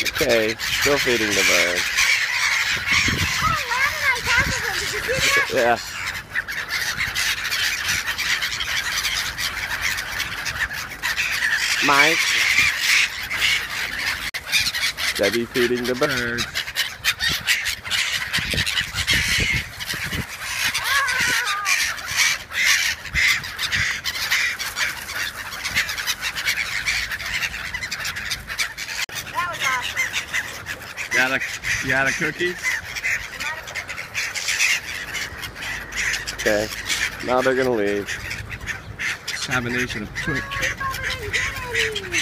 Okay, still feeding the bird. Yeah. Mike. Debbie feeding the birds. You got a cookie? Okay, now they're gonna leave. Combination of quick.